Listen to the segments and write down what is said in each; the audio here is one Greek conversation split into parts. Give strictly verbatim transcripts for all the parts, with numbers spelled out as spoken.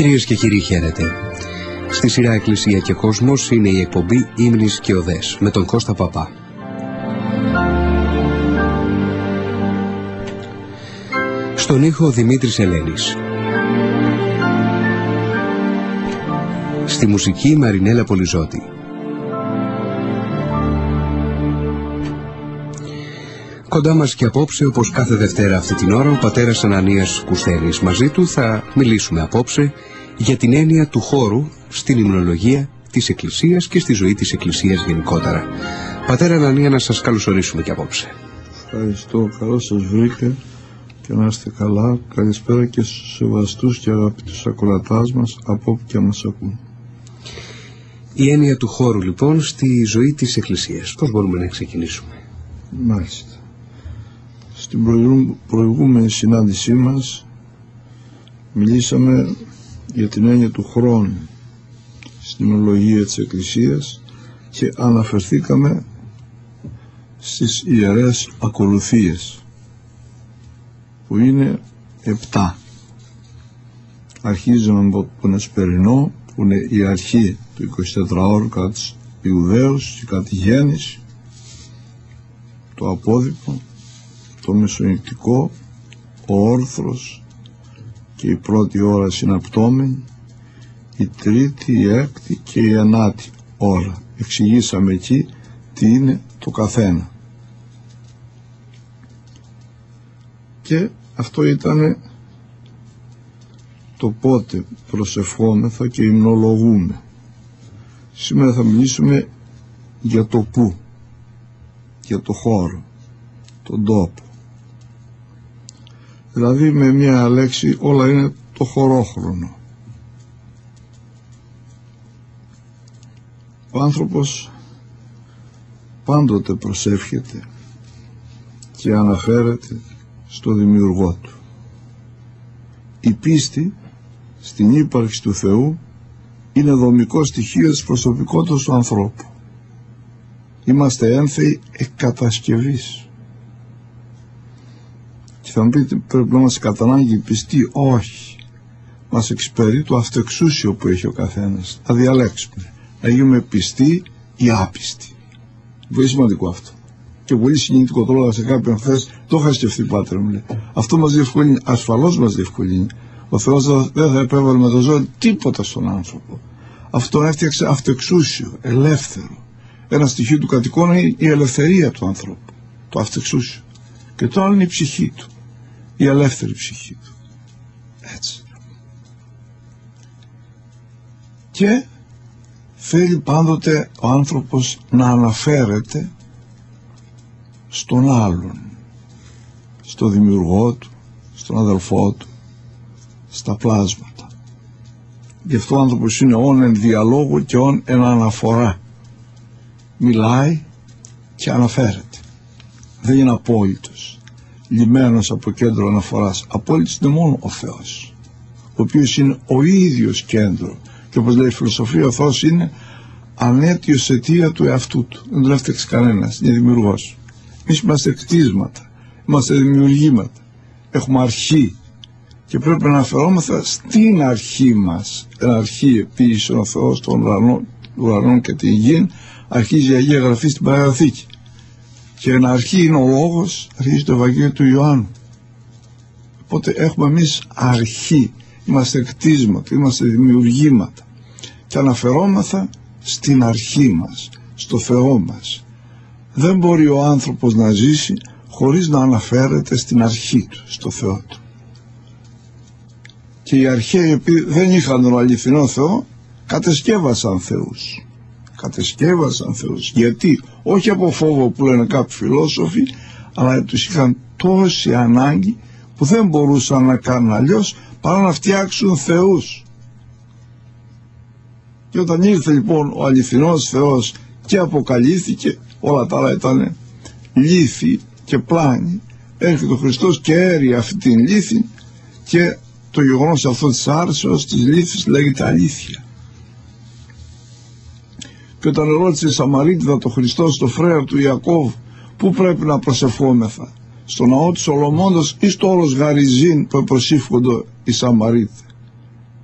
Κυρίες και κύριοι, χαίρετε. Στη σειρά Εκκλησία και Κόσμος είναι η εκπομπή Ύμνης και Οδές με τον Κώστα Παπά. Στον ήχο Δημήτρης Ελένης. Στη μουσική Μαρινέλα Πολυζώτη. Κοντά μας και απόψε, όπως κάθε Δευτέρα αυτή την ώρα, ο πατέρας Ανανίας Κουσθένης. Μαζί του θα μιλήσουμε απόψε για την έννοια του χώρου στην υμνολογία της Εκκλησίας και στη ζωή της Εκκλησίας γενικότερα. Πατέρα Ανανία, να σας καλωσορίσουμε και απόψε. Ευχαριστώ, καλώς σας βρήκα και να είστε καλά. Καλησπέρα και στους σεβαστούς και αγαπητούς ακροατάς μας από όπου και μας ακούν. Η έννοια του χώρου λοιπόν στη ζωή της Εκκλησίας. Πώς μπορούμε να ξεκινήσουμε? Μάλιστα. Στην προηγούμενη συνάντησή μας μιλήσαμε για την έννοια του χρόνου στην υμνολογία της Εκκλησίας και αναφερθήκαμε στις ιερές ακολουθίες που είναι επτά. Αρχίζουμε από τον Εσπερινό, που είναι η αρχή του εικοσιτετράωρου κατά τους Ιουδαίους και κατά τη γέννηση, το απόδειπο, το μεσονυχτικό, ο όρθρος και η πρώτη ώρα συναπτώμενη, η τρίτη, η έκτη και η ενάτη ώρα. Εξηγήσαμε εκεί τι είναι το καθένα. Και αυτό ήταν το πότε προσευχόμεθα και υμνολογούμε. Σήμερα θα μιλήσουμε για το πού, για το χώρο, τον τόπο. Δηλαδή με μια λέξη όλα είναι το χωρόχρονο. Ο άνθρωπος πάντοτε προσεύχεται και αναφέρεται στο Δημιουργό του. Η πίστη στην ύπαρξη του Θεού είναι δομικό στοιχείο της προσωπικότητας του ανθρώπου. Είμαστε έμφεοι εκ κατασκευής. Και θα μου πείτε, πρέπει να είμαστε κατά ανάγκη πιστοί? Όχι. Μας εξυπηρετεί το αυτοεξούσιο που έχει ο καθένας. Θα διαλέξουμε να γίνουμε πιστοί ή άπιστοι. Πολύ σημαντικό αυτό. Και πολύ συγκινητικό. Το έλεγα σε κάποιον χθες, το είχα σκεφτεί, πάτερ μου λέει. Αυτό μας διευκολύνει, ασφαλώς μας διευκολύνει. Ο Θεός δεν θα επέβαλε με το ζώο τίποτα στον άνθρωπο. Αυτό έφτιαξε αυτοεξούσιο, ελεύθερο. Ένα στοιχείο του κατοικών είναι η ελευθερία του ανθρώπου, το αυτοεξούσιο. Και το άλλο είναι η ψυχή του, η ελεύθερη ψυχή του. Έτσι. Και θέλει πάντοτε ο άνθρωπος να αναφέρεται στον άλλον, στο δημιουργό του, στον αδελφό του, στα πλάσματα. Γι' αυτό ο άνθρωπος είναι όν εν διαλόγου και όν εν αναφορά. Μιλάει και αναφέρεται. Δεν είναι απόλυτος, λυμμένος από κέντρο αναφοράς. Απόλυτος είναι μόνο ο Θεός, ο οποίος είναι ο ίδιος κέντρο. Και όπως λέει η φιλοσοφία, ο Θεός είναι ανέτειος αιτία του εαυτού του. Δεν τον έφτιαξε κανένας, είναι δημιουργός. Εμείς είμαστε κτίσματα, είμαστε δημιουργήματα, έχουμε αρχή και πρέπει να αναφερόμεθα στην αρχή μας. Ένα αρχή επίσης ο Θεός των ουρανών και την γη, αρχίζει η Αγία Γραφή στην Παλαιά Διαθήκη. Και ένα αρχή είναι ο λόγος, αρχίζει το Ευαγγέλιο του Ιωάννου. Οπότε έχουμε εμείς αρχή, είμαστε κτίσματα, είμαστε δημιουργήματα και αναφερόμεθα στην αρχή μας, στο Θεό μας. Δεν μπορεί ο άνθρωπος να ζήσει χωρίς να αναφέρεται στην αρχή του, στο Θεό του. Και οι αρχαίοι, επειδή δεν είχαν τον αληθινό Θεό, κατεσκεύασαν θεούς. Κατεσκεύασαν θεούς. Γιατί? Όχι από φόβο που λένε κάποιοι φιλόσοφοι, αλλά τους είχαν τόση ανάγκη που δεν μπορούσαν να κάνουν αλλιώς παρά να φτιάξουν θεούς. Και όταν ήρθε λοιπόν ο αληθινός Θεός και αποκαλύφθηκε, όλα τα άλλα ήταν λύθη και πλάνη, έρχεται ο Χριστός και έρει αυτή την λύθη και το γεγονός αυτό της άρσεως της λύθης λέγεται αλήθεια. Και όταν ρώτησε η Σαμαρίτιδα το Χριστό στο φρέο του Ιακώβ πού πρέπει να προσευχόμεθα, στο ναό του Σολομώντος ή στο όλος Γαριζίν που προσήφκονται οι Σαμαρίτες,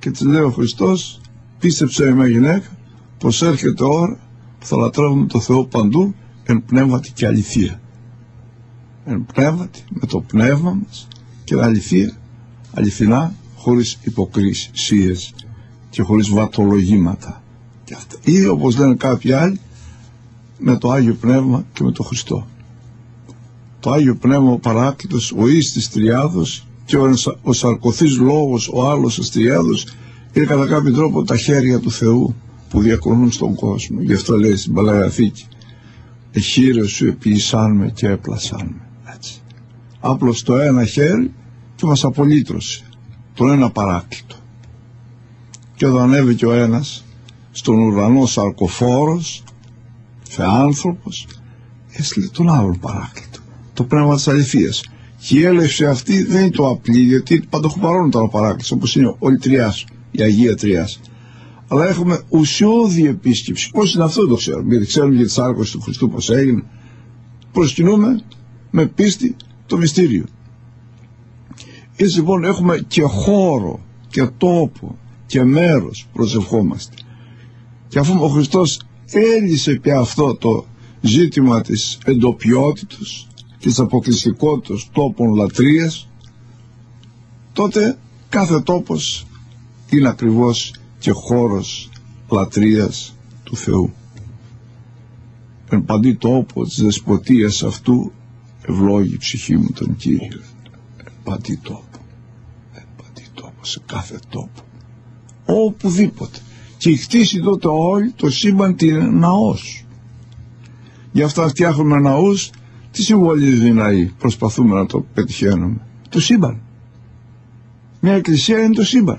Και της λέει ο Χριστός, πίστεψε με γυναίκα, πως έρχεται ώρα που θα λατρεύουμε το Θεό παντού εν πνεύματι και αληθεία. Εν πνεύματι, με το πνεύμα μας και αληθεία, αληθινά, χωρίς υποκρισίες και χωρίς βατολογήματα. Και αυτά. Ή όπως λένε κάποιοι άλλοι, με το Άγιο Πνεύμα και με το Χριστό. Το Άγιο Πνεύμα ο Παράκλητος, ο Υιός της Τριάδος, και ο, ο σαρκωθής λόγος, ο άλλος της Τριάδος, είναι κατά κάποιο τρόπο τα χέρια του Θεού που διακονούν στον κόσμο. Γι' αυτό λέει στην Παλαιά Διαθήκη, εχείρες σου επίησάν με και έπλασάν με. Έτσι. Άπλωσε το ένα χέρι και μας απολύτρωσε τον ένα Παράκλητο. Και όταν ανέβηκε ο ένας στον ουρανό σαρκοφόρος, θεάνθρωπος, έστειλε τον άλλον Παράκλητο, το πνεύμα της αληθείας. Και η έλευση αυτή δεν είναι το απλή, γιατί πανταχουπαρών ήταν ο Παράκλητος, όπως είναι όλη Τριάς, η Αγία Τριάς. Αλλά έχουμε ουσιώδη επίσκεψη. Πώς είναι αυτό, το ξέρουμε, γιατί ξέρουμε για τη σάρκωση του Χριστού πώς έγινε. Προσκυνούμε με πίστη το μυστήριο. Έτσι λοιπόν έχουμε και χώρο και τόπο και μέρος προσευχόμαστε. Και αφού ο Χριστός έλυσε πια αυτό το ζήτημα της εντοπιότητας και της αποκλειστικότητας τόπων λατρείας, τότε κάθε τόπος είναι ακριβώς και χώρος λατρείας του Θεού. Εν παντή τόπο της δεσποτείας αυτού ευλόγει η ψυχή μου τον Κύριο. Εν παντή τόπο, εν παντή τόπο, σε κάθε τόπο, οπουδήποτε. Και η χτίσει τότε όλη το σύμπαν την ναός. Γι' αυτό φτιάχνουμε ναούς. Τι συμβολίζει οι ναοί? Προσπαθούμε να το πετυχαίνουμε. Το σύμπαν. Μια εκκλησία είναι το σύμπαν.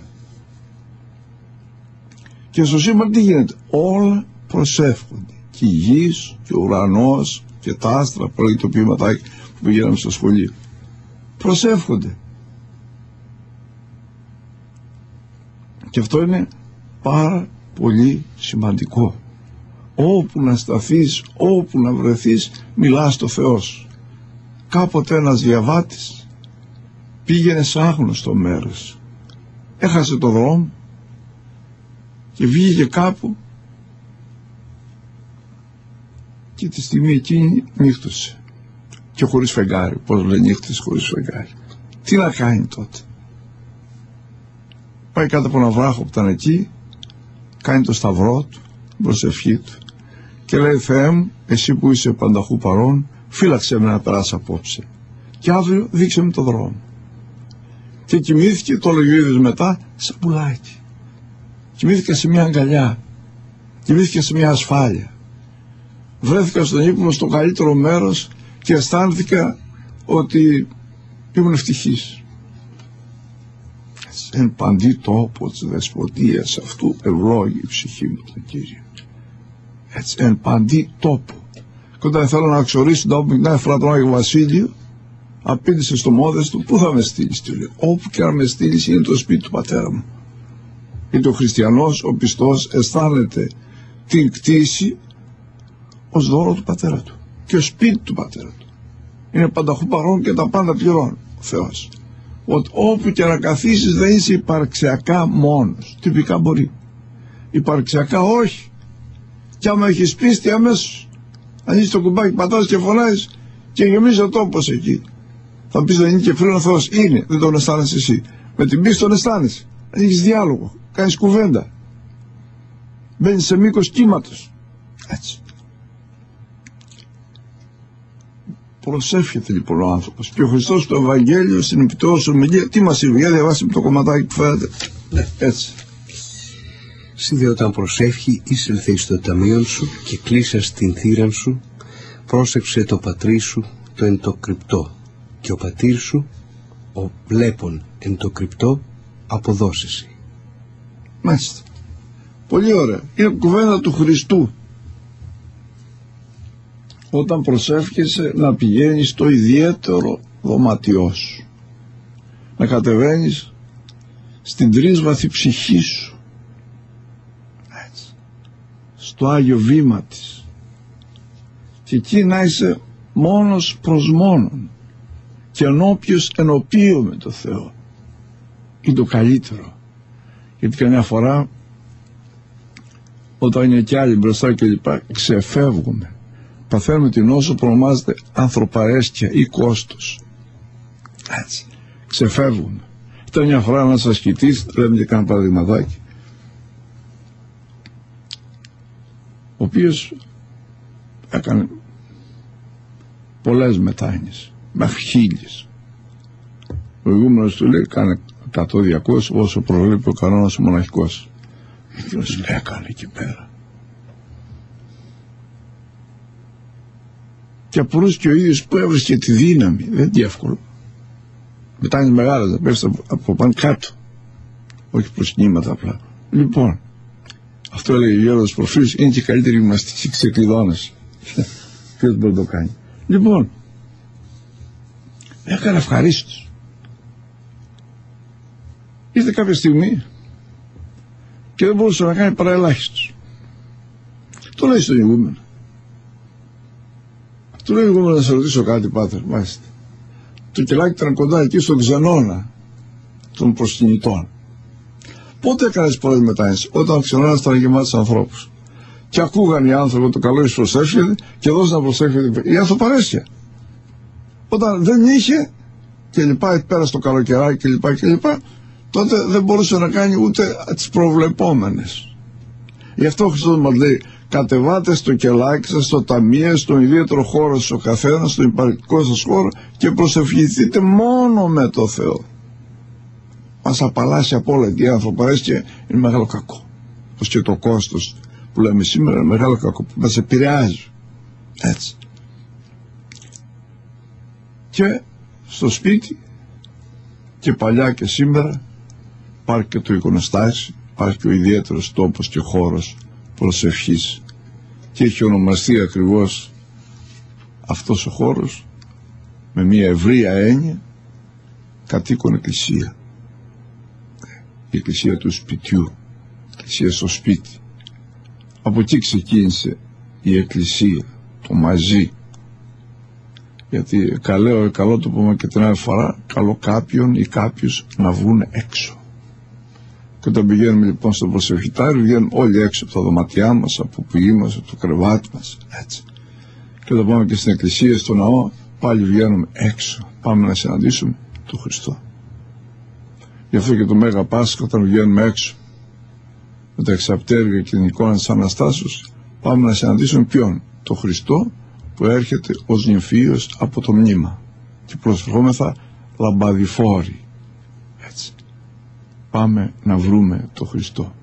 Και στο σύμπαν τι γίνεται? Όλα προσεύχονται. Και η γης και ο ουρανός και τα άστρα, πρώτη το ποιηματάκι που πηγαίναμε στο σχολείο, προσεύχονται. Και αυτό είναι πάρα πολύ σημαντικό. Όπου να σταθείς, όπου να βρεθείς, μιλάς στο Θεό σου. Κάποτε ένας διαβάτης πήγαινε σε άγνωστο μέρος, έχασε το δρόμο και βγήκε κάπου και τη στιγμή εκείνη νύχτωσε και χωρίς φεγγάρι. Πώς λέει νύχτωσε χωρίς φεγγάρι? Τι να κάνει τότε? Πάει κάτω από ένα βράχο που ήταν εκεί, κάνει το σταυρό του, την προσευχή του και λέει, Θεέ μου, εσύ που είσαι πανταχού παρόν, φύλαξε με να περάσω απόψε και αύριο δείξε μου το δρόμο. Και κοιμήθηκε, το έλεγε ο ίδιος μετά, σαν πουλάκι. Κοιμήθηκα σε μια αγκαλιά, κοιμήθηκα σε μια ασφάλεια. Βρέθηκα στον ύπνο στο καλύτερο μέρος και αισθάνθηκα ότι ήμουν ευτυχής. Εν παντή τόπο της δεσποτείας αυτού ευλόγει η ψυχή μου τον Κύριο. Έτσι, εν παντή τόπο. Και όταν θέλω να ξορίσω τα όπου την φορά τον Άγιο Βασίλειο, απήντησε στο μόδες του, πού θα με στείλεις? Του λέει, όπου και αν με στείλεις είναι το σπίτι του πατέρα μου. Γιατί ο χριστιανός, ο πιστός, αισθάνεται την κτήση ως δώρο του πατέρα του και ως σπίτι του πατέρα του. Είναι πανταχού παρόν και τα πάντα πληρώνει ο Θεός. Ότι όπου και να καθίσεις δεν είσαι υπαρξιακά μόνος. Τυπικά μπορεί, υπαρξιακά όχι. Και άμα έχεις πίστη αμέσως ανοίγεις το κουμπάκι, πατάς και φωνάζεις και γεμίζει ο τόπος εκεί. Θα πεις δεν είναι και φρύνο ο Θεός? Είναι, δεν τον αισθάνεσαι εσύ. Με την πίστη τον αισθάνεσαι. Έχεις διάλογο, κάνεις κουβέντα, μπαίνεις σε μήκος κύματος. Έτσι. Προσεύχεται λοιπόν ο άνθρωπος. Και ο Χριστός στο Ευαγγέλιο, στην επιτός ομιλία, τι μας είπε? Για διαβάσουμε το κομματάκι που φαίνεται. Ναι, έτσι. Σύνδε όταν προσεύχει, εισελθε εις το ταμείον σου και κλείσας την θύραν σου, πρόσεξε το πατρί σου το εν το κρυπτό, και ο πατήρ σου, ο βλέπων εν το κρυπτό, αποδώσεσαι. Μάλιστα. Πολύ ωραία. Είναι κουβέντα του Χριστού. Όταν προσεύχεσαι να πηγαίνεις στο ιδιαίτερο δωμάτιό σου, να κατεβαίνεις στην τρίσβαθη ψυχή σου, έτσι, στο Άγιο βήμα της, και εκεί να είσαι μόνος προς μόνον και ενώπιος ενωπίο με το Θεό. Είναι το καλύτερο. Γιατί καμιά φορά όταν είναι κι άλλοι μπροστά και λοιπά, ξεφεύγουμε. Παθαίνουμε την νόσο που ονομάζεται ανθρωπαρέσκεια ή κόστος. Έτσι. Ξεφεύγουμε. Ήταν μια φορά ένας ασκητής, λέμε και κάνα παραδειγματάκι, ο οποίος έκανε πολλές μετάνοιες, μέχρι χίλιες. Ο ηγούμενος του λέει, κάνε εκατό διακόσια όσο προβλέπει ο κανόνας ο μοναχικός. Εκείνος έκανε εκεί πέρα. Και απορούσε και ο ίδιος που έβρισκε τη δύναμη. Δεν είναι εύκολο. Μετάνοιες μεγάλες, να πέφτει από πάνω κάτω. Όχι προς νήματα απλά. Λοιπόν, αυτό έλεγε ο Γέροντας Προφύρος, είναι και η καλύτερη γυμναστική ξεκλειδώνας. Ποιος μπορεί να το κάνει. Λοιπόν, έκανε ευχαρίστως. Ήρθε κάποια στιγμή και δεν μπορούσε να κάνει παρά ελάχιστος. Το λέει στον ηγούμενο. Του λέει ηγούμενο, να σε ρωτήσω κάτι, πάτερ, μάλιστα. Το κελάκι ήταν κοντά εκεί στον Ξενώνα των προσκυνητών. Πότε έκανες πολλές μετάνοιες? Όταν ο Ξενώνας ήταν γεμάτος ανθρώπους. Και ακούγαν οι άνθρωποι το καλό εις προσεύχεται και δώσαν να προσεύχεται η ανθρωπαρέσκεια. Όταν δεν είχε και λοιπά, πέρα στο καλοκαιράκι και λοιπά και λοιπά, τότε δεν μπορούσε να κάνει ούτε τις προβλεπόμενες. Γι' αυτό ο Χριστός μας λέει, κατεβάτε στο κελάκι σας, στο ταμείο, στον ιδιαίτερο χώρο σας ο καθένας, στον υπαρκτικό σας χώρο και προσευχηθείτε μόνο με το Θεό. Μας απαλλάσσει από όλα, η ανθρωπαρέσκεια είναι μεγάλο κακό. Όπως και το κόστος που λέμε σήμερα είναι μεγάλο κακό που μας επηρεάζει. Έτσι. Και στο σπίτι και παλιά και σήμερα υπάρχει και το εικονοστάσι, υπάρχει και ο ιδιαίτερος τόπος και χώρος προσευχής και έχει ονομαστεί ακριβώς αυτός ο χώρος με μια ευρεία έννοια κατοίκον εκκλησία. Η εκκλησία του σπιτιού, η εκκλησία στο σπίτι. Από εκεί ξεκίνησε η εκκλησία, το μαζί. Γιατί καλό, καλό το πούμε και την άλλη φορά, καλό κάποιον ή κάποιους να βγουν έξω. Και όταν πηγαίνουμε λοιπόν στο προσευχητάριο, βγαίνουμε όλοι έξω από τα δωματιά μας, από που είμαστε, από το κρεβάτι μας, έτσι. Και όταν πάμε και στην εκκλησία, στο ναό, πάλι βγαίνουμε έξω. Πάμε να συναντήσουμε τον Χριστό. Γι' αυτό και το Μέγα Πάσχα, όταν βγαίνουμε έξω με τα εξαπτέρυγα και την εικόνα της Αναστάσεως, πάμε να συναντήσουμε ποιον? Τον Χριστό που έρχεται ως νυμφίος από το μνήμα και προσευχόμεθα λαμπαδιφόροι. Έτσι. Πάμε να βρούμε τον Χριστό.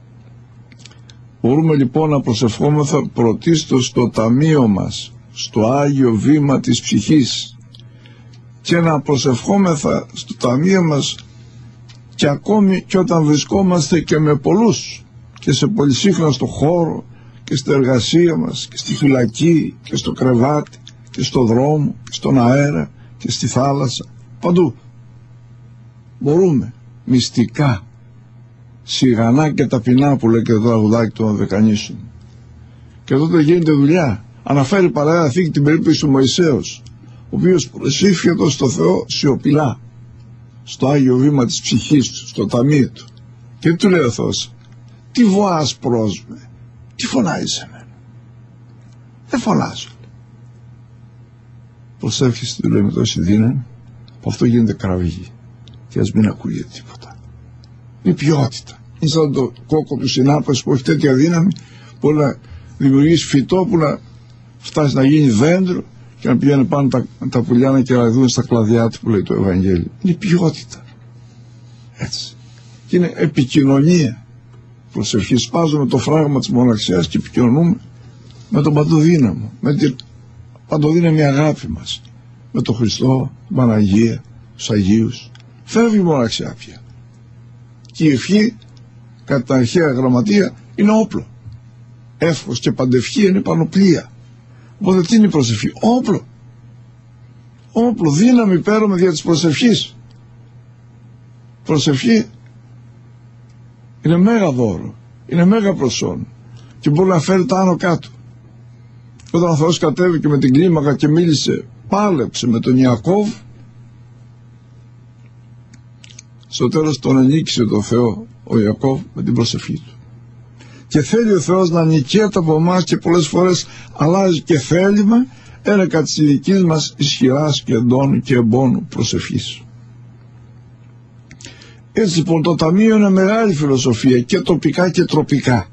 Μπορούμε λοιπόν να προσευχόμεθα πρωτίστως στο ταμείο μας, στο Άγιο Βήμα της ψυχής, και να προσευχόμεθα στο ταμείο μας και ακόμη και όταν βρισκόμαστε και με πολλούς και σε πολυσύχναστο χώρο και στην εργασία μας και στη φυλακή και στο κρεβάτι και στο δρόμο και στον αέρα και στη θάλασσα, παντού μπορούμε μυστικά, σιγανά και ταπεινά, που λέει και το τραγουδάκι του Δεκανήσου. Και τότε γίνεται δουλειά. Αναφέρει Παλαιά Θήκη την περίπτωση του Μωυσέως, ο οποίος προσήφιεται στο Θεό σιωπηλά, στο Άγιο Βήμα της ψυχής του, στο ταμείο του. Και του λέει ο Θεός, τι βοάς πρόσμε, τι φωνάζει σε μένα? Δεν φωνάζω. Προσεύχεσαι, του λέει, με τόση δύναμη, που αυτό γίνεται κραυγή. Και ας μην ακούγεται τίποτα. Είναι ποιότητα. Είναι σαν το κόκκο του συνάπας που έχει τέτοια δύναμη, που να δημιουργήσει φυτό, που να φτάσει να γίνει δέντρο και να πηγαίνει πάνω τα, τα πουλιά να κεραδούν στα κλαδιά του, που λέει το Ευαγγέλιο. Είναι ποιότητα. Έτσι. Και είναι επικοινωνία. Προσευχή, σπάζουμε το φράγμα της μοναξιάς και επικοινωνούμε με τον παντοδύναμο, με την παντοδύναμη αγάπη μας, με τον Χριστό, την Παναγία, τους Αγίους. Φεύγει η μοναξιά πια. Και η ευχή, κατά τα αρχαία γραμματεία, είναι όπλο. Εύχος και παντευχή είναι πανοπλία. Οπότε τι είναι η προσευχή? Όπλο. Όπλο, δύναμη παίρνουμε δια της προσευχής. Προσευχή είναι μέγα δώρο, είναι μέγα προσόν και μπορεί να φέρει τα άνω κάτω. Όταν ο Θεός κατέβηκε με την κλίμακα και μίλησε, πάλεψε με τον Ιακώβ, στο τέλος τον ανήκησε το Θεό ο Ιακώβ με την προσευχή του. Και θέλει ο Θεός να νικέται από εμάς και πολλές φορές αλλάζει και θέλημα ένεκα της ηλικής μας ισχυράς και εντόνου και εμπόνου προσευχής. Έτσι λοιπόν το Ταμείο είναι μεγάλη φιλοσοφία και τοπικά και τροπικά.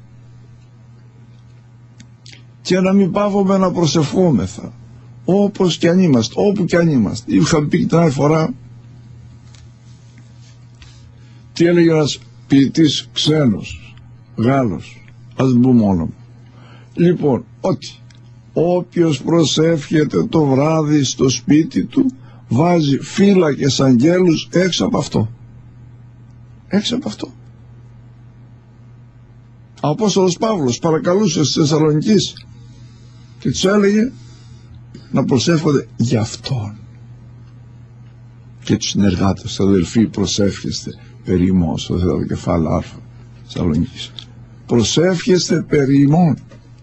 Και να μην πάβουμε να προσευχόμεθα όπως και αν είμαστε, όπου και αν είμαστε. Είχαμε πει την άλλη φορά τι έλεγε ένας ποιητής ξένος, Γάλλος, ας μπούμε όνομα. Λοιπόν, ότι όποιος προσεύχεται το βράδυ στο σπίτι του βάζει φύλακες αγγέλους έξω από αυτό. Έξω από αυτό. Ο Απόστολος Παύλος παρακαλούσε στις Θεσσαλονικείς και τους έλεγε να προσεύχονται για αυτόν. Και τους συνεργάτες, αδελφοί, προσεύχεστε περί ημών, στο δεύτερο κεφάλαιο Α Θεσσαλονικείς. Προσεύχεστε περί ημών.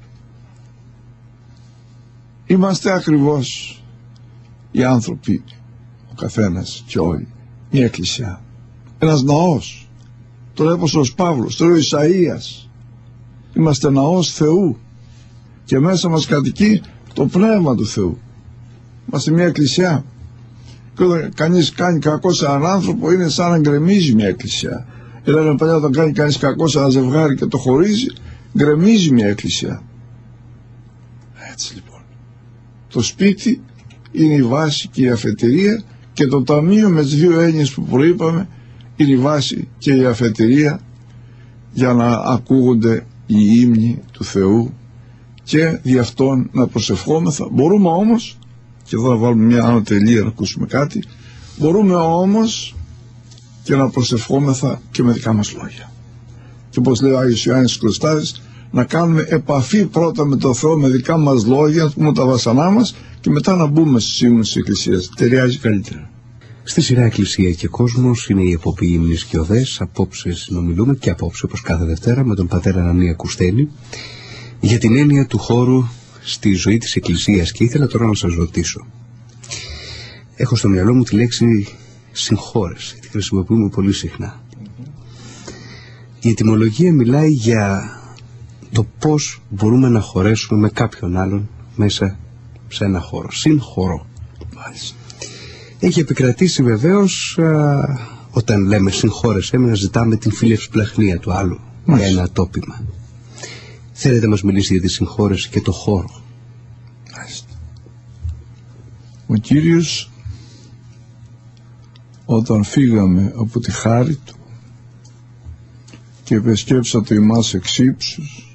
Είμαστε ακριβώς οι άνθρωποι, ο καθένας και όλοι, μια εκκλησιά, ένας ναός. Το λέει ο Απόστολος Παύλος, το λέει ο Ισαΐας. Είμαστε ναός Θεού και μέσα μας κατοικεί το Πνεύμα του Θεού. Είμαστε μια εκκλησιά. Και όταν κανείς κάνει κακό σε έναν άνθρωπο είναι σαν να γκρεμίζει μια εκκλησιά. Έλεγαν παλιά, όταν κάνει κανείς κακό σε ένα ζευγάρι και το χωρίζει, γκρεμίζει μια εκκλησιά. Έτσι λοιπόν, το σπίτι είναι η βάση και η αφετηρία, και το ταμείο με τις δύο έννοιες που προείπαμε είναι η βάση και η αφετηρία για να ακούγονται οι ύμνοι του Θεού και δι' αυτόν να προσευχόμεθα. Μπορούμε όμως, και εδώ να βάλουμε μια άνω τελεία να ακούσουμε κάτι, μπορούμε όμως και να προσευχόμεθα και με δικά μας λόγια. Και όπως λέει ο Άγιος Ιωάννης Κλωστάρης, να κάνουμε επαφή πρώτα με τον Θεό με δικά μας λόγια, να πούμε τα βασανά μας και μετά να μπούμε στους ύμνους της Εκκλησίας. Ταιριάζει καλύτερα. Στη σειρά Εκκλησία και Κόσμος είναι η εποπή ύμνης και οδές. Απόψε συνομιλούμε και απόψε, όπως κάθε Δευτέρα, με τον πατέρα Ανανία Κουστέλη για την έννοια του χώρου στη ζωή της Εκκλησίας. Και ήθελα τώρα να σας ρωτήσω. Έχω στο μυαλό μου τη λέξη συγχώρεση, τη χρησιμοποιούμε πολύ συχνά. Η ετυμολογία μιλάει για το πώς μπορούμε να χωρέσουμε με κάποιον άλλον μέσα σε ένα χώρο. Συγχωρώ. Έχει επικρατήσει βεβαίως α, όταν λέμε συγχώρεσέ με, να ζητάμε την φιλευσπλαχνία του άλλου για ένα τόπιμα. Θέλετε να μας μιλήσει για τη συγχώρεση και το χώρο? Ο Κύριος, όταν φύγαμε από τη χάρη Του και επεσκέψατε εμάς εξ ύψους,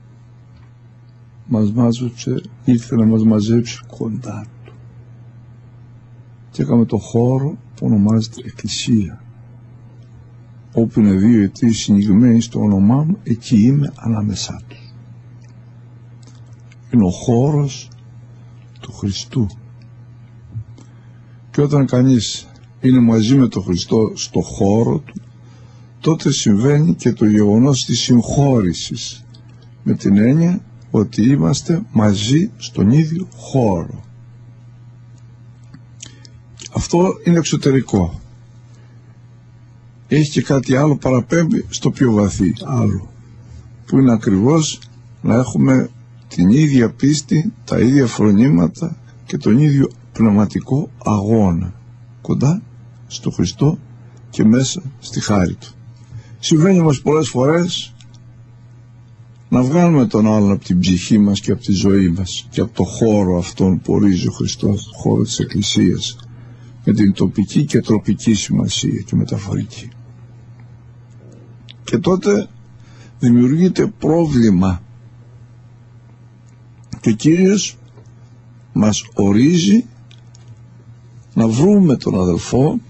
μας μάζεψε, ήρθε να μας μαζέψει κοντά Του και έκαμε το χώρο που ονομάζεται Εκκλησία, όπου είναι δύο αιτοί συνηγμένοι στο όνομά μου, εκεί είμαι ανάμεσά τους. Είναι ο χώρος του Χριστού, και όταν κανείς είναι μαζί με τον Χριστό στο χώρο του, τότε συμβαίνει και το γεγονός της συγχώρησης, με την έννοια ότι είμαστε μαζί στον ίδιο χώρο. Αυτό είναι εξωτερικό. Έχει και κάτι άλλο, παραπέμπει στο πιο βαθύ άλλο, που είναι ακριβώς να έχουμε την ίδια πίστη, τα ίδια φρονήματα και τον ίδιο πνευματικό αγώνα κοντά στο Χριστό και μέσα στη χάρη Του. Συμβαίνει όμως πολλές φορές να βγάλουμε τον άλλον από την ψυχή μας και από τη ζωή μας και από το χώρο αυτόν που ορίζει ο Χριστός, το χώρο της Εκκλησίας, με την τοπική και τροπική σημασία και μεταφορική. Και τότε δημιουργείται πρόβλημα και ο Κύριος μας ορίζει να βρούμε τον αδελφό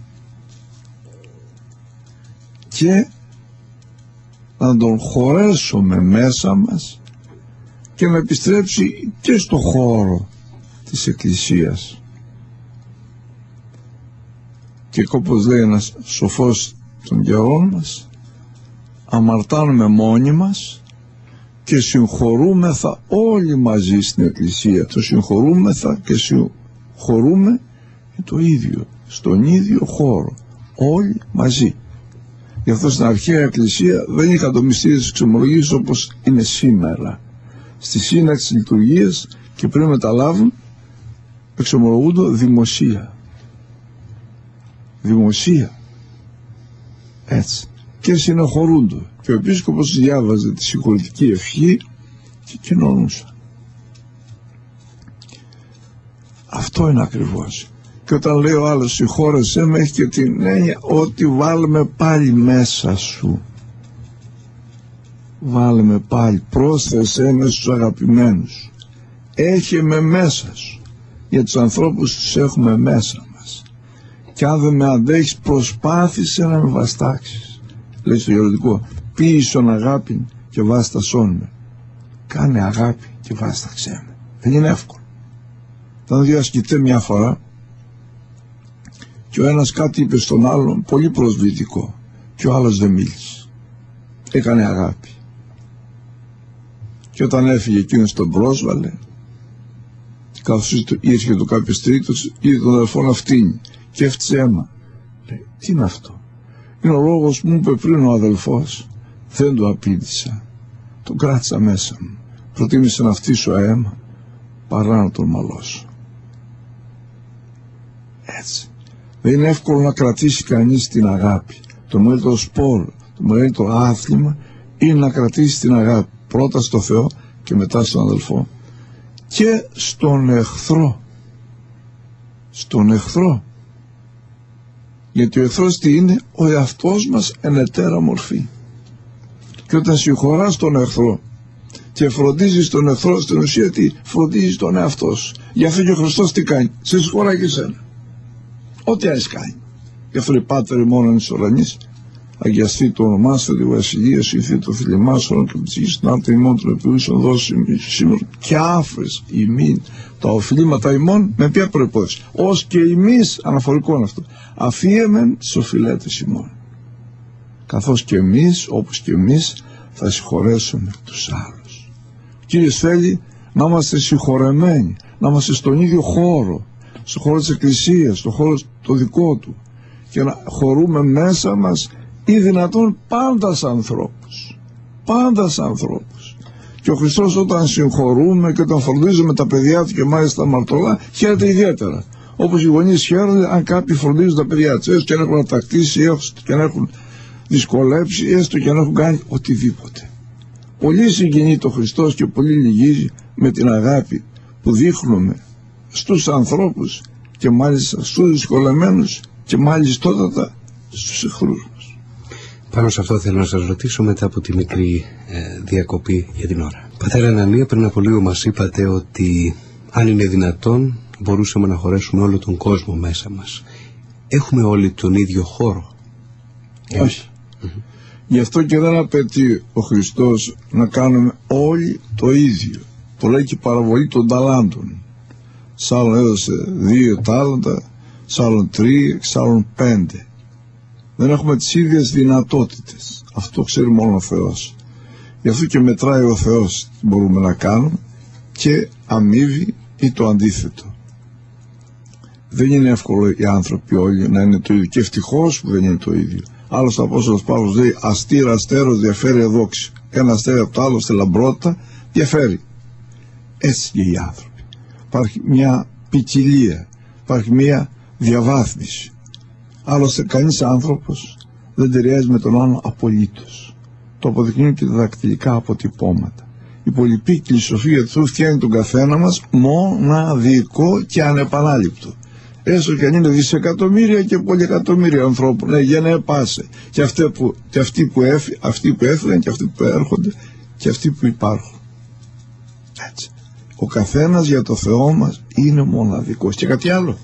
και να τον χωρέσουμε μέσα μας και να επιστρέψει και στο χώρο της Εκκλησίας. Και όπως λέει ένας σοφός των καιρών μας, αμαρτάνουμε μόνοι μας και συγχωρούμεθα όλοι μαζί στην Εκκλησία. Το συγχωρούμεθα και συγχωρούμε το ίδιο, στον ίδιο χώρο, όλοι μαζί. Γι' αυτό στην αρχαία εκκλησία δεν είχαν το μυστήριο της εξομολογίας όπως είναι σήμερα. Στη σύναξη της λειτουργίας και πριν μεταλάβουν εξομολογούνται δημοσία. Δημοσία. Έτσι. Και συνεχωρούνται. Και ο επίσκοπος διάβαζε τη συγχωρητική ευχή και κοινωνούσε. Αυτό είναι ακριβώς. Και όταν λέει ο άλλος συγχώρεσέ με, έχει και την έννοια ότι βάλουμε πάλι μέσα σου. Βάλουμε πάλι, πρόσθεσέ με στους αγαπημένους. Έχε με μέσα σου. Για τους ανθρώπους τους έχουμε μέσα μας. Και αν δεν με αντέχεις, προσπάθησε να με βαστάξεις. Λέει στο γεροντικό, ποιησον αγάπη και βάστασόν με. Κάνε αγάπη και βάσταξέ με. Δεν είναι εύκολο. Ήταν δύο ασκητές μια φορά και ο ένας κάτι είπε στον άλλον πολύ προσβλητικό και ο άλλος δεν μίλησε. Έκανε αγάπη. Και όταν έφυγε εκείνος τον πρόσβαλε, καθώς ήρθε το κάποιος τρίτος, είδε τον αδελφό να φτύνει και έφτιαξε αίμα. Λέει, τι είναι αυτό? Είναι ο λόγος μου είπε πριν ο αδελφός. Δεν του απήντησα. Τον κράτησα μέσα μου. Προτίμησα να φτύσω αίμα παρά να τον μαλώσω. Έτσι. Δεν είναι εύκολο να κρατήσει κανείς την αγάπη. Το μεγαλύτερο σπόρο, το μεγαλύτερο άθλημα είναι να κρατήσει την αγάπη. Πρώτα στο Θεό και μετά στον αδελφό. Και στον εχθρό. Στον εχθρό. Γιατί ο εχθρός τι είναι? Ο εαυτός μας εν εταίρα μορφή. Και όταν συγχωράς τον εχθρό και φροντίζεις τον εχθρό, στην ουσία τι? Φροντίζεις τον εαυτό σου. Γι' αυτό και ο Χριστός τι κάνει? Σε συγχωράει και εσένα. Ό,τι έχεις κάνει. Γι' αυτό λέει Πάτερ ημών εν εις ουρανής, αγιαστεί το όνομά σου, τη βασιλεία σου, ηθεί το θηλεμά σου, και ψυχής την άρτα ημών των επιούσεων δώσει σήμερα και άφρες ημίν τα οφειλήματα ημών με ποια προϋπόθεση? Ως και εμείς, αναφορικό αυτό, αφίεμεν τις οφειλέτες ημών. Καθώς και εμείς, όπως και εμείς, θα συγχωρέσουμε τους άλλους. Ο Κύριος θέλει να είμαστε συγχωρεμένοι, να είμαστε στον ίδιο χώρο, στον χώρο της Εκκλησίας, στον χώρο το δικό του, και να χωρούμε μέσα μας ή δυνατόν πάντα σαν ανθρώπους. Πάντα σαν ανθρώπους. Και ο Χριστός όταν συγχωρούμε και όταν φροντίζουμε τα παιδιά του και μάλιστα αμαρτωλά, χαίρεται ιδιαίτερα. Όπως οι γονείς χαίρονται αν κάποιοι φροντίζουν τα παιδιά τους, έστω και αν έχουν ατακτήσει, έστω και αν έχουν δυσκολέψει, έστω και αν έχουν κάνει οτιδήποτε. Πολύ συγκινείται ο Χριστός και πολύ λυγίζει με την αγάπη που δείχνουμε στους ανθρώπους και μάλιστα στους δυσκολεμένους και μάλιστότατα στους εχθρούς μας. Πάνω σε αυτό θέλω να σας ρωτήσω μετά από τη μικρή ε, διακοπή για την ώρα. Πατέρα Ανανία, πριν από λίγο μας είπατε ότι αν είναι δυνατόν μπορούσαμε να χωρέσουμε όλο τον κόσμο μέσα μας. Έχουμε όλοι τον ίδιο χώρο? Όχι. Mm-hmm. Γι' αυτό και δεν απαιτεί ο Χριστός να κάνουμε όλοι το ίδιο. Το λέει και η παραβολή των ταλάντων. Σ' άλλον έδωσε δύο τάλαντα, σ' άλλον τρία, σ' άλλον πέντε. Δεν έχουμε τις ίδιες δυνατότητες. Αυτό ξέρει μόνο ο Θεός. Γι' αυτό και μετράει ο Θεός τι μπορούμε να κάνουμε και αμείβει ή το αντίθετο. Δεν είναι εύκολο οι άνθρωποι όλοι να είναι το ίδιο. Και ευτυχώς που δεν είναι το ίδιο. Άλλος ο Απόστολος Παύλος λέει, αστήρα αστέρος διαφέρει εδόξη. Ένα αστέρι από το άλλο στη λαμπρότητα διαφέρει. Έτσι και οι άνθρωποι. Υπάρχει μια ποικιλία, υπάρχει μια διαβάθμιση. Άλλωστε κανείς άνθρωπος δεν ταιριάζει με τον άλλο απολύτως. Το αποδεικνύουν και τα δακτυλικά αποτυπώματα. Η πολυπίκυλη σοφία του Θεού φτιάχνει τον καθένα μας μοναδικό και ανεπανάληπτο. Έστω και αν είναι δισεκατομμύρια και πολυεκατομμύρια ανθρώπων, ναι, για να επάσε. Και αυτοί που, και αυτοί που, έφυ, αυτοί που έφυγαν και αυτοί που έρχονται και αυτοί που υπάρχουν. Έτσι. Ο καθένας για το Θεό μας είναι μοναδικός. Και κάτι άλλο.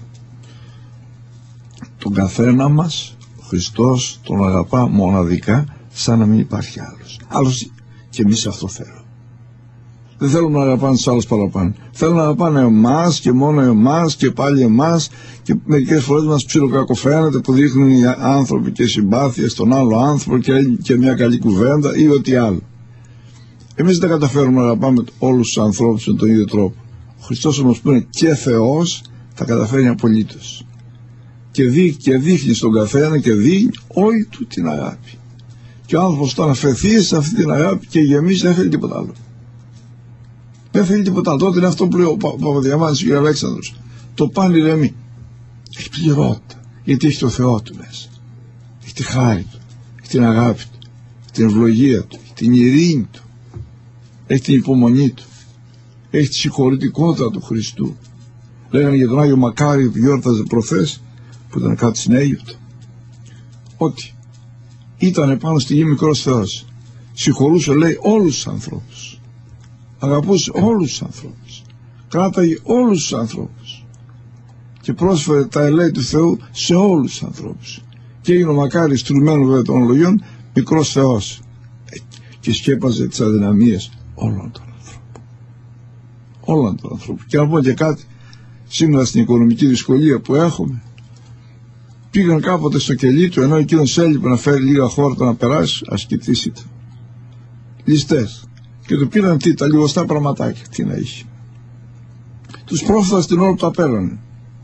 Τον καθένα μας ο Χριστός τον αγαπά μοναδικά, σαν να μην υπάρχει άλλος. Άλλος και εμείς αυτό θέλουμε. Δεν θέλουν να αγαπάνε τους άλλους παραπάνω. Θέλουν να αγαπάνε εμάς και μόνο εμάς και πάλι εμάς, και μερικές φορές μας ψιλοκακοφαίνεται που δείχνουν οι άνθρωποι και συμπάθεια στον άλλο άνθρωπο και, και μια καλή κουβέντα ή ό,τι άλλο. Εμείς δεν καταφέρουμε να αγαπάμε όλους τους ανθρώπους με τον ίδιο τρόπο. Ο Χριστός όμως που είναι και Θεός τα καταφέρει απολύτως. Και, δεί, και δείχνει στον καθένα και δίνει όλη του την αγάπη. Και ο άνθρωπος όταν αφαιθεί σε αυτή την αγάπη και γεμίσει δεν θέλει τίποτα άλλο. Δεν θέλει τίποτα άλλο. Τότε είναι αυτό που λέει ο Παπαδιαμάντης ο κ. Αλέξανδρος. Το παν ηρεμεί. Έχει πληρότητα. Γιατί έχει το Θεό του μέσα. Έχει τη χάρη του. Έχει την αγάπη του. Έχει την ευλογία του. Έχει την ειρήνη του. Έχει την υπομονή του. Έχει τη συγχωρητικότητα του Χριστού. Λέγανε για τον Άγιο Μακάριο που γιόρταζε προχθές, που ήταν κάτω στην Αίγυπτο, ότι ήταν πάνω στη γη μικρός Θεός. Συγχωρούσε, λέει, όλους τους ανθρώπους. Αγαπούσε όλους τους ανθρώπους. Κράταγε όλους τους ανθρώπους. Και πρόσφερε τα ελέη του Θεού σε όλους τους ανθρώπους. Και έγινε ο Μακάριος, τριμμένο βέβαια των ολογιών, μικρός Θεός. Και σκέπαζε τις αδυναμίες όλων των ανθρώπων. Όλων των ανθρώπων. Και να πω και κάτι, σήμερα στην οικονομική δυσκολία που έχουμε, πήγαν κάποτε στο κελί του, ενώ εκείνος έλειπε να φέρει λίγα χόρτα να περάσει, ασκητής ήταν. Ληστές. Και του πήραν τι, τα λιγοστά πραγματάκια, τι να είχε. Τους πρόφεραν στην ώρα που τα πέρανε.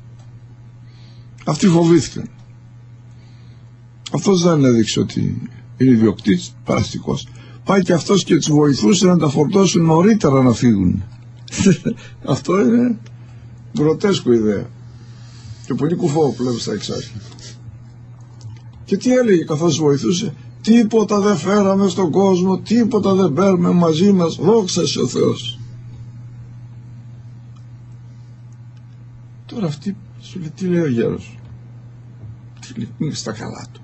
Αυτοί φοβήθηκαν. Αυτός δεν έδειξε ότι είναι ιδιοκτήτης, παραστικός. Πάει και αυτός και τους βοηθούσε να τα φορτώσουν νωρίτερα να φύγουν. Αυτό είναι γκροτέσκο ιδέα. Και πολύ κουφό που βλέπει στα εξάρχεια. Και τι έλεγε καθώς βοηθούσε? Τίποτα δεν φέραμε στον κόσμο, τίποτα δεν παίρνουμε μαζί μας, δόξα σε ο Θεός. Τώρα αυτή σου λέει, τι λέει ο γέρος? Τι λέει, είναι στα καλά του.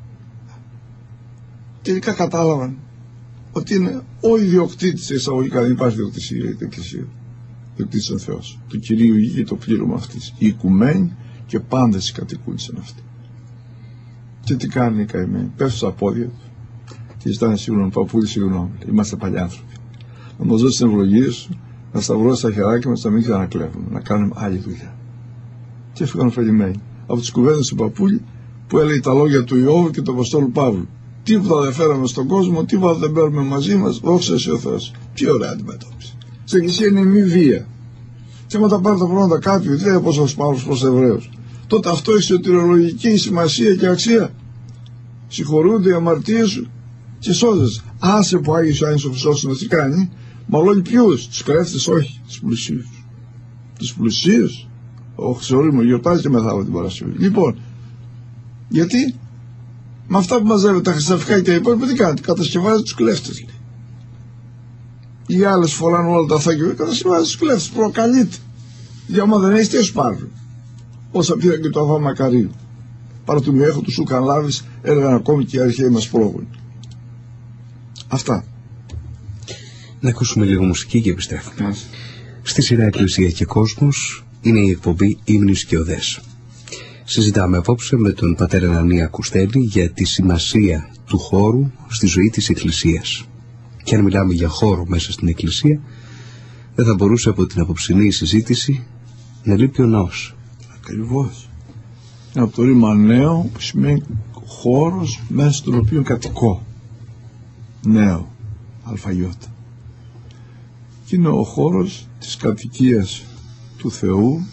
Τελικά κατάλαβαν ότι είναι ο ιδιοκτήτης, εισαγωγικά δεν υπάρχει ιδιοκτησία για την Εκκλησία. Ιδιοκτήτης ο Θεός, του Κυρίου γη και το πλήρωμα αυτής. Οι οικουμένοι και πάντες κατοικούν σε αυτή. Και τι κάνουν οι καημένοι? Πέφτουν στα πόδια του και ζητάνε συγγνώμη. Παππούλη, συγγνώμη. Είμαστε παλιοί άνθρωποι. Να μας δώσει την ευλογία σου, να σταυρώσει τα χεράκια μας, να μην ξανακλέβουμε, να κάνουμε άλλη δουλειά. Και έφυγαν ωφελημένοι από τις κουβέντες του Παππούλη που έλεγε τα λόγια του Ιώβου και του Αποστόλου Παύλου. Τίποτα δεν φέραμε στον κόσμο, τίποτα δεν παίρνουμε μαζί μας, δόξα σε ο Θεός. Τι ωραία αντιμετώπιση. Στην Εκκλησία είναι μη βία. Και άμα τα πάρει τα πράγματα κάποιο, δεν είναι όπως ο Παύλος προς Εβραίους, τότε αυτό έχει σωτηρολογική σημασία και αξία. Συγχωρούνται οι αμαρτίες σου και σώζεσαι. Άσε που Άγιος Ιωάννης ο Χρυσόστομος τι κάνει? Μαλώνει ποιους? Τους κλέφτες? Όχι, τους πλουσίους. Τους πλουσίους? Ο Χρυσορήμος γιορτάζει και μεθαύριο την Παρασκευή. Λοιπόν, γιατί με αυτά που μαζεύετε τα χρυσαφικά και τα υπόλοιπα τι κάνετε? Κατασκευάζετε τους κλέφτες, λέει. Οι άλλες φοράνε όλα τα θάκια, κατασκευάζετε τους κλέφτες, προκαλείτε. Για άμα δεν έχεις, τι σου πάρουν? Όσα πήραν και το Αβά Μακαρίου. Παρά του μη έχω του σου καν λάβεις, έργαν ακόμη και οι αρχαίοι μας πρόγονοι. Αυτά. Να ακούσουμε λίγο μουσική και επιστρέφουμε. Yes. Στη σειρά Εκκλησία και Κόσμος είναι η εκπομπή Ύμνους και Οδές. Συζητάμε απόψε με τον πατέρα Ανανία Κουστέλη για τη σημασία του χώρου στη ζωή της Εκκλησίας. Και αν μιλάμε για χώρο μέσα στην Εκκλησία, δεν θα μπορούσε από την απόψινή συζήτηση να λείπει ο ναός. Ακριβώς. Είναι από το ρήμα νέο που σημαίνει χώρος μέσα στον οποίο κατοικώ. Νέο, αλφαγιώτα. Και είναι ο χώρος της κατοικίας του Θεού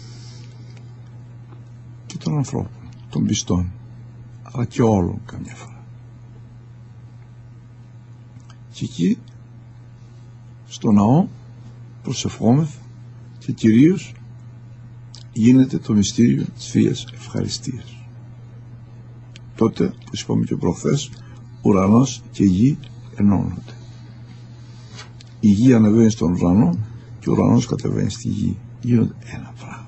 και των ανθρώπων, των πιστών, αλλά και όλων καμιά φορά. Και εκεί, στο ναό, προσευχόμεθα και κυρίως γίνεται το μυστήριο της Θείας Ευχαριστίας. Τότε, που είπαμε και προχθές, ουρανός και γη ενώνονται. Η γη ανεβαίνει στον ουρανό και ο ουρανός κατεβαίνει στη γη. Γίνονται ένα πράγμα.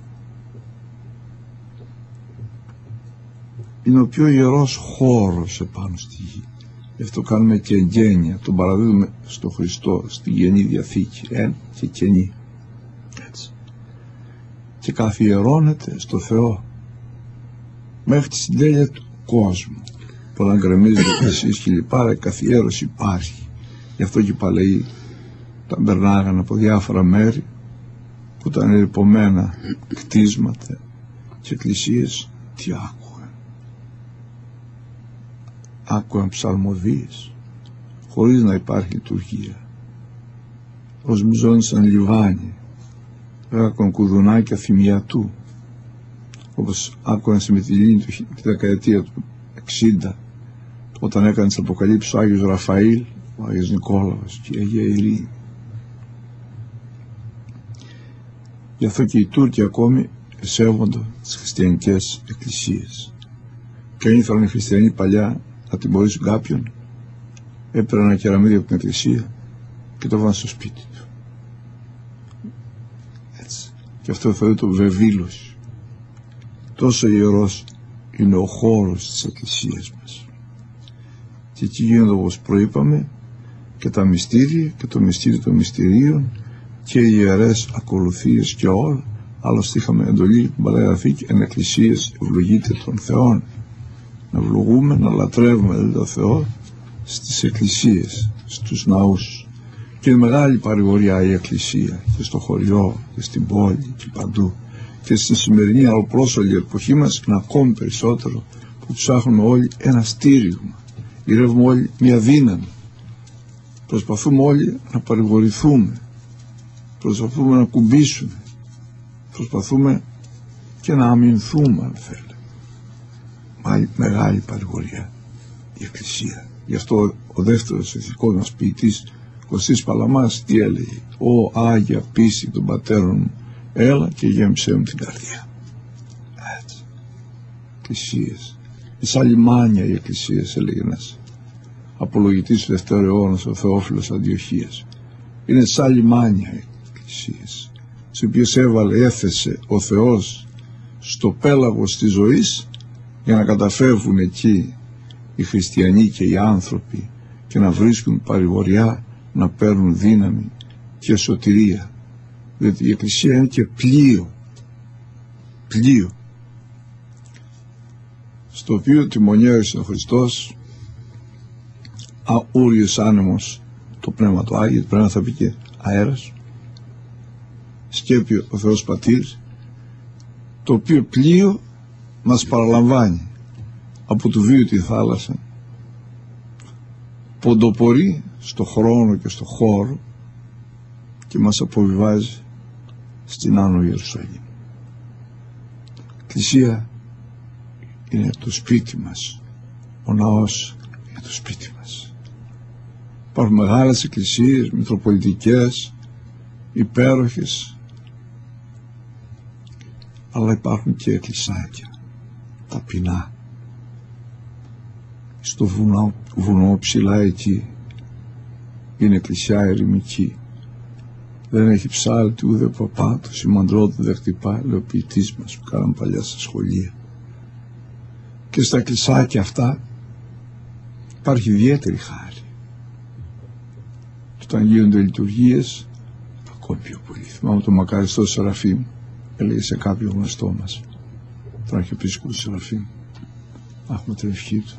Είναι ο πιο ιερός χώρος επάνω στη γη. Γι' αυτό κάνουμε και εγγένεια. Τον παραδίδουμε στο Χριστό, στη Γενή Διαθήκη. Εν και καινή. Έτσι. Και καθιερώνεται στο Θεό μέχρι τη συντέλεια του κόσμου. Που όταν γκρεμίζετε εσείς και λοιπά, η καθιέρωση υπάρχει. Γι' αυτό και οι παλαιοί τα μπερνάγαν από διάφορα μέρη που ήταν ερειπωμένα κτίσματα και εκκλησίες. Τι άκουγαν? Άκουγαν ψαλμοδίες χωρίς να υπάρχει λειτουργία. Οσμιζόντουσαν λιβάνι, άκουγαν κουδουνάκια θυμιατού, όπως άκουγαν στη Μυτιλήνη τη δεκαετία του εξήντα, το όταν έκανε τις αποκαλύψεις ο Άγιος Ραφαήλ, ο Άγιος Νικόλαος και η Αγία Ειρήνη. Γι' αυτό και οι Τούρκοι ακόμη σέβονται τις χριστιανικές εκκλησίες. Και αν ήθελαν οι χριστιανοί παλιά να τιμωρήσουν κάποιον, έπαιρναν ένα κεραμίδι από την εκκλησία και το βάζαν στο σπίτι του. Έτσι. Και αυτό θεωρεί το βεβήλωση. Τόσο ιερός είναι ο χώρος της εκκλησίας μας. Και εκεί γίνονται, όπως προείπαμε, και τα μυστήρια και το μυστήριο των μυστηρίων και οι ιερές ακολουθίες και όλα. Άλλωστε είχαμε εντολή την Παλαιά Διαθήκη, εν εκκλησίες ευλογείται των Θεών. Να ευλογούμε, να λατρεύουμε δηλαδή τον Θεό στις εκκλησίες, στους ναούς. Και είναι μεγάλη παρηγοριά η εκκλησία και στο χωριό και στην πόλη και παντού. Και στη σημερινή αλλοπρόσωλη εποχή μας είναι ακόμη περισσότερο, που ψάχνουμε όλοι ένα στήριγμα. Γυρεύουμε όλοι μια δύναμη. Προσπαθούμε όλοι να παρηγορηθούμε. Προσπαθούμε να κουμπίσουμε. Προσπαθούμε και να αμυνθούμε, αν θέλετε. Μάλη, μεγάλη παρηγοριά η εκκλησία. Γι' αυτό ο δεύτερος ηθικός μας ποιητής, Κωστής Παλαμάς, τι έλεγε? «Ω Άγια πίστη των πατέρων μου, έλα και γέμψέ μου την καρδιά». Έτσι. Εκκλησίες. Είναι σαν λιμάνια οι εκκλησίες, έλεγε ένας απολογητής του Δευτέρου αιώνα, ο Θεόφιλος Αντιοχίας. Είναι σαν λιμάνια οι εκκλησίες, στις οποίες έβαλε, έθεσε ο Θεός στο πέλαγος της ζωής, για να καταφεύγουν εκεί οι χριστιανοί και οι άνθρωποι και να βρίσκουν παρηγοριά, να παίρνουν δύναμη και σωτηρία. Διότι η εκκλησία είναι και πλοίο, πλοίο στο οποίο τιμονιέρωσε ο Χριστός, αούριος άνεμος το Πνεύμα του Άγιο, το Πνεύμα θα πει και αέρας, σκέπει ο Θεός Πατήρ, το οποίο πλοίο μας παραλαμβάνει από του βίου τη θάλασσα, ποντοπορεί στο χρόνο και στο χώρο και μας αποβιβάζει στην Άνω Ιερουσαλήμ. Η εκκλησία είναι το σπίτι μας, ο ναός είναι το σπίτι μας. Υπάρχουν μεγάλες εκκλησίες, μητροπολιτικές, υπέροχες, αλλά υπάρχουν και εκκλησάκια ταπεινά στο βουνό, βουνό ψηλά εκεί. Είναι εκκλησιά ερημική, δεν έχει ψάλτη ούτε παπά, το σημαντρό του δεν χτυπά, λέει ο ποιητής μας που κάναμε παλιά στα σχολεία. Και στα εκκλησάκια αυτά υπάρχει ιδιαίτερη χάρη. Και όταν γίνονται λειτουργίες ακόμη πιο πολύ. Θυμάμαι τον μακαριστό Σεραφείμ, έλεγε σε κάποιο γνωστό μας, τον Αρχιεπίσκοπο Σεραφείμ, να έχουμε την ευχή του.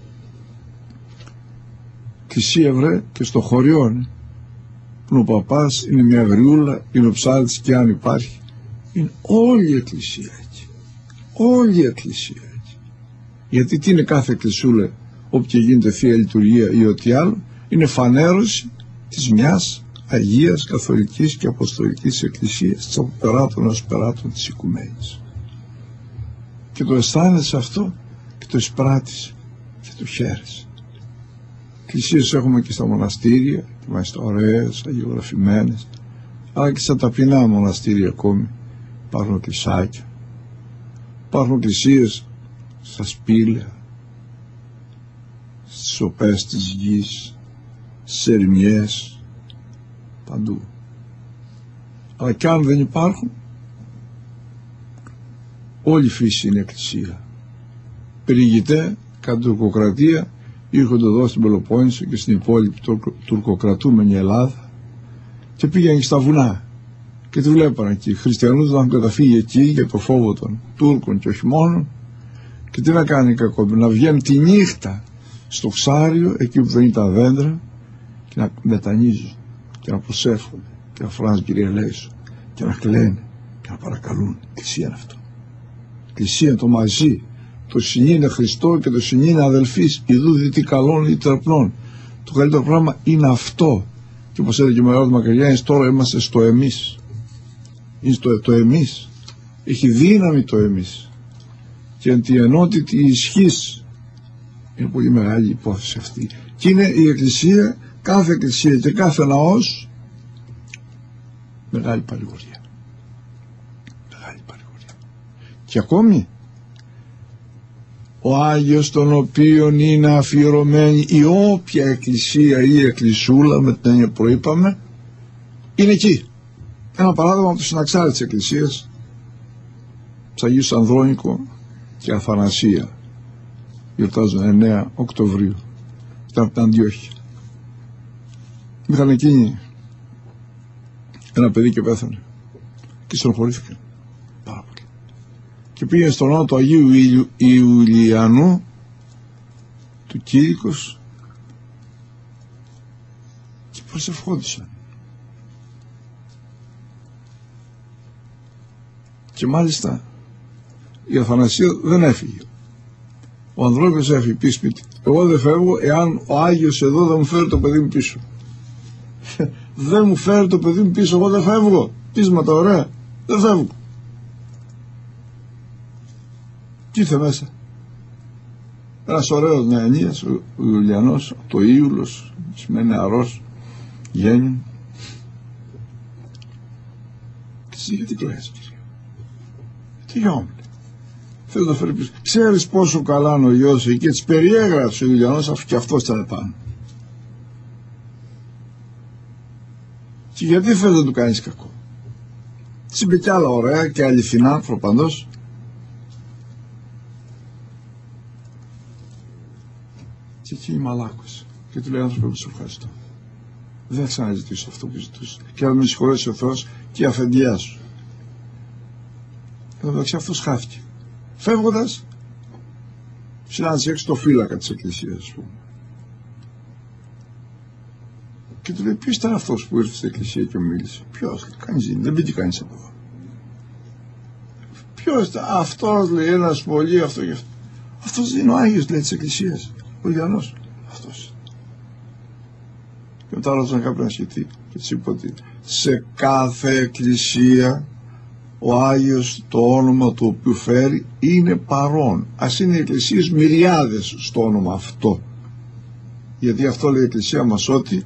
Εκκλησία βρε και στο χωριό, που ο παπάς είναι μια γριούλα, είναι ο ψάλτης και αν υπάρχει, είναι όλη η εκκλησία έτσι. Όλη η εκκλησία έτσι. Γιατί τι είναι κάθε εκκλησούλα, όπου και γίνεται θεία λειτουργία ή ό,τι άλλο, είναι φανέρωση της μιας Αγίας Καθολικής και Αποστολικής Εκκλησίας, της αποπεράτων ως περάτων της οικουμένης. Και το αισθάνεσαι αυτό και το εισπράττεις και το χαίρεσαι. Εκκλησίες έχουμε και στα μοναστήρια, και μάλιστα ωραίες, αγιογραφημένες, αλλά και στα ταπεινά μοναστήρια ακόμη υπάρχουν εκκλησάκια. Υπάρχουν εκκλησίες στα σπήλαια, στις σοπές της γης, στις ερημιές, παντού. Αλλά κι αν δεν υπάρχουν, όλη η φύση είναι εκκλησία. Περιηγητέ, κατά τουρκοκρατία, ήρχονται εδώ στην Πελοπόννησο και στην υπόλοιπη τουρκοκρατούμενη Ελλάδα και πήγαινε στα βουνά και τη βλέπανε εκεί. Οι χριστιανούς να έχουν καταφύγει εκεί για το φόβο των Τούρκων και όχι μόνο. Και τι να κάνει κακό, να βγαίνουν τη νύχτα στο ψάριο, εκεί που δεν ήταν δέντρα, και να μετανίζουν και να προσεύχονται και να φράζουν Κύριε Λέησο και να κλαίνουν και να παρακαλούν. Εκκλησία είναι αυτό. Εκκλησία είναι το μαζί. Το συνή είναι Χριστό και το συνή είναι αδελφής. Ιδού δι τι καλών ή τραπνών. Το καλύτερο πράγμα είναι αυτό. Και όπως έλεγε ο Μεγάλος Μακαριάνης, τώρα είμαστε στο εμείς. Είναι στο το εμείς. Έχει δύναμη το εμείς. Και εν τη ενότητη ισχύς Είναι πολύ μεγάλη υπόθεση αυτή. Και είναι η εκκλησία, κάθε εκκλησία και κάθε ναός μεγάλη παρηγορία. Μεγάλη παρηγορία. Και ακόμη ο Άγιος τον οποίον είναι αφιερωμένη η όποια εκκλησία ή εκκλησούλα, με την έννοια που είπαμε, είναι εκεί. Ένα παράδειγμα από το συναξάρι της εκκλησίας, τους Αγίους Ανδρώνικο και Αθανασία, γιορτάζουν εννέα Οκτωβρίου. Ήταν από την Αντιόχεια. Είχαν εκείνοι ένα παιδί και πέθανε και στενοχωρήθηκαν πάρα πολύ. Και πήγαινε στον ναό του Αγίου Ιουλιανού του Κήρυκος και προσευχόντουσαν. Και μάλιστα η Αθανασία δεν έφυγε. Ο Ανδρώνικος έφυγε πει σπίτι. Εγώ δεν φεύγω εάν ο Άγιος εδώ δεν μου φέρει το παιδί μου πίσω. Δεν μου φέρει το παιδί μου πίσω, εγώ δεν φεύγω. Πείσματα ωραία, δεν φεύγω. Τι ήρθε μέσα. Ένας ωραίος νεανίας, ο Ιουλιανός, το Ήουλος, σημαίνει νεαρός, γέννη. Και εσύ γιατί κλαις, κύριε. Τι γιο μου. Θέλω να το φέρει πίσω. Ξέρεις πόσο καλά είναι ο γιος και τις περιέγραψε ο Ιουλιανός, αφού και αυτός ήταν πάνω. Και γιατί θες να του κάνεις κακό. Είπε κι άλλα ωραία και αληθινά προπαντός. Και εκεί η μαλάκωσε. Και του λέει άνθρωπο που σου ευχαριστώ. Δεν θα ξαναζητήσω αυτό που ζητούσα. Και αν με συγχωρέσει ο Θεός και η αφεντιά σου. Εδώ μεταξύ αυτός χάθηκε. Φεύγοντας, συνάντησε έξω το φύλακα της εκκλησίας, ας πούμε. Και του λέει, ποιος ήταν αυτός που ήρθε στην εκκλησία και μίλησε. Ποιος, κανείς δεν, δεν μπήκε κανείς από εδώ. Ποιος ήταν, αυτός λέει, ένας πολύ, αυτό και αυτό. Αυτός είναι ο Άγιος, λέει, της εκκλησίας. Ο Ιωάννος, αυτός. Και μετά ρώτησαν κάποιον ασχετή και της είπε ότι σε κάθε εκκλησία ο Άγιος, το όνομα του οποίου φέρει, είναι παρόν. Ας είναι οι εκκλησίες μυριάδες στο όνομα αυτό. Γιατί αυτό λέει η εκκλησία μας, ότι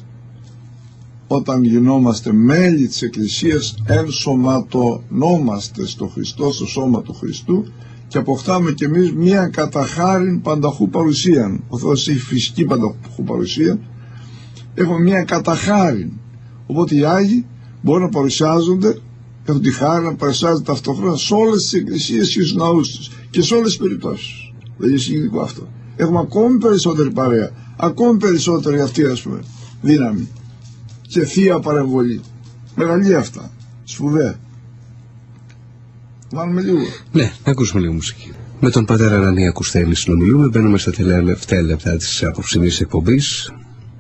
όταν γινόμαστε μέλη της εκκλησίας ενσωματωνόμαστε στο Χριστό, στο σώμα του Χριστού, και αποκτάμε κι εμείς μία καταχάριν πανταχού παρουσία. Ο Θεός έχει φυσική πανταχού παρουσία. Έχουμε μία καταχάριν. Οπότε οι Άγιοι μπορούν να παρουσιάζονται, έχουν τη χάρη να παρουσιάζονται ταυτόχρονα σε όλες τις εκκλησίες και στους ναούς τους και σε όλες τις περιπτώσεις. Δεν είναι συγκεκριτικό αυτό. Έχουμε ακόμη περισσότερη παρέα, ακόμη περισσότερη αυτή, ας πούμε, δύναμη και θεία παρεμβολή. Μεγαλεία αυτά. Σπουδαία. Βάλουμε λίγο. Ναι, να ακούσουμε λίγο μουσική. Με τον πατέρα Ανανία Κουστέλη συνομιλούμε, μπαίνουμε στα τελευταία λεπτά της απόψινής εκπομπής